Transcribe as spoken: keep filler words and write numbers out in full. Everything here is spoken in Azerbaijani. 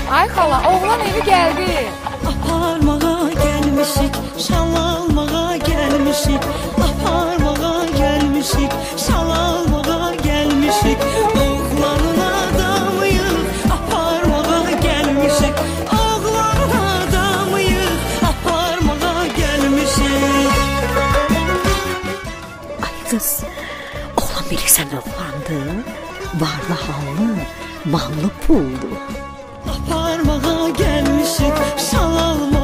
Ay xala, oğlan evi geldi. Aparmağa gelmişik, şal almağa gelmişik. Aparmağa gelmişik, şal almağa gelmişik. Oğlanın adamıyıq, aparmağa gelmişik. Oğlanın adamıyıq, aparmağa gelmişik. Ay kız, oğlan bilirsən oğlandı, varlı hallı, mallı pullu. Aparmağa gelmişik, şal almağa